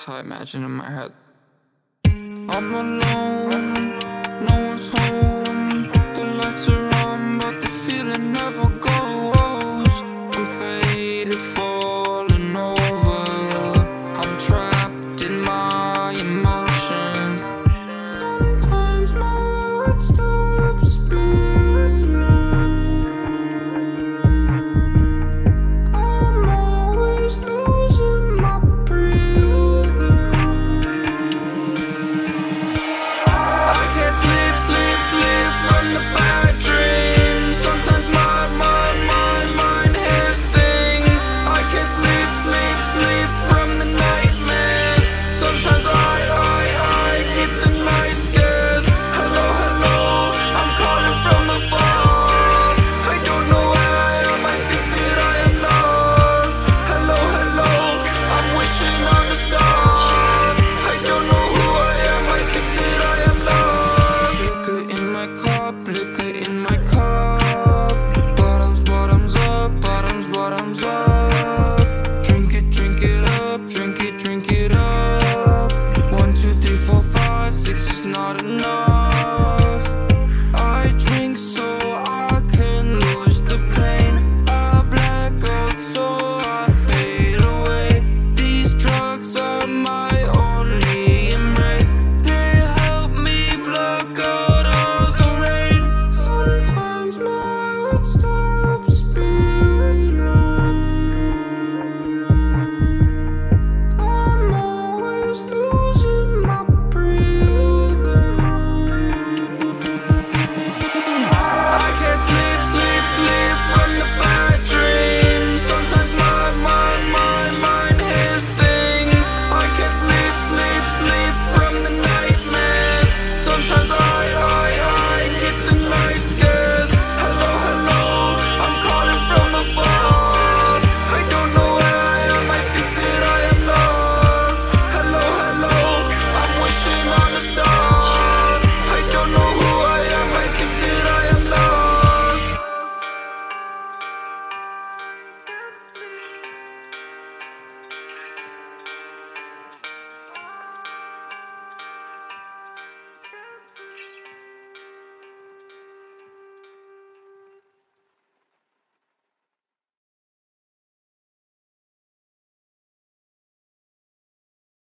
That's how I imagine in my head. I'm alone, no one's home. The lights are on, but the feeling never goes. I'm faded, falling over. I'm trapped in my emotions. Sometimes my heart stops beating. I'm always losing my breathing. I can't sleep from the bad dreams. Sometimes my mind hears things. I can't sleep from the nightmares. Sometimes I get the night scares. Hello, I'm calling from afar. I don't know where I am, I think that I am lost. Hello, I'm wishing on a star. I don't know who I am, I think that I am lost. Liquor in my cup, liquor in my cup. Bottoms up. Drink it up, drink it up. 1, 2, 3, 4, 5, 6 is not enough. I drink so I can lose the pain. I black out so I fade away. These drugs are my only embrace. They help me block out all the rain. Sometimes my heart stops beating. I'm always losing my breathing. I can't sleep from the bad dreams. Sometimes my mind hears things. I can't sleep from the